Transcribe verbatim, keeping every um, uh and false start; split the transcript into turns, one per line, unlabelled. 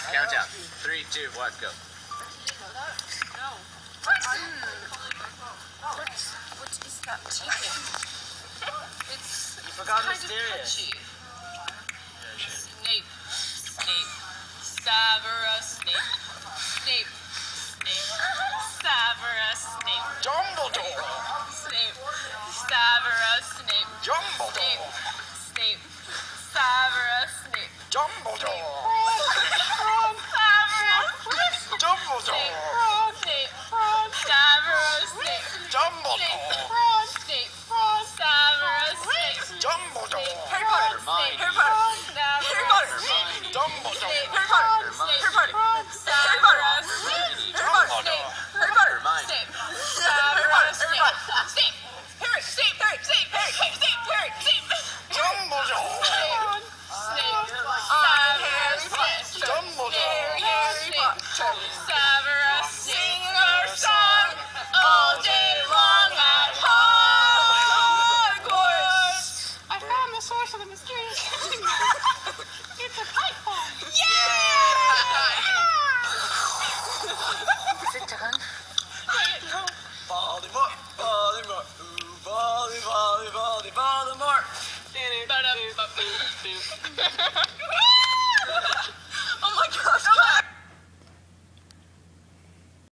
Countdown. Three, two, one, go.
No. What? What? What is that chicken? It's
You forgot
kind
mysterious.
of punchy. Snape. Snape. Severus Snape. Snape. Snape. Severus Snape.
Dumbledore.
Snape. Severus Snape.
Dumbledore.
Snape. Severus Snape.
Dumbledore.
Dumbledore. Snape. Severus Snape.
Dumbledore.
Snape. Severus Snape.
Dumbledore.
Harry Potter.
Hermione.
Harry Potter. Harry Potter.
Hermione. Dumbledore.
Harry Potter. Harry Potter. Severus Snape. Harry Potter. Harry Potter.
Hermione.
Severus Snape. Snape. Harry. Snape. Harry. Snape. Harry. Snape. Harry. Snape.
Dumbledore.
Snape. Severus Snape.
Dumbledore.
Harry Potter. Severus singing our song all day long at Hogwarts.
I found the source of the mysterious singing. It's a pipe bomb.
Is it done?
Voldemort. Voldemort. Ooh, Voldemort. Voldemort. Voldemort.
Ba-da-ba-boo.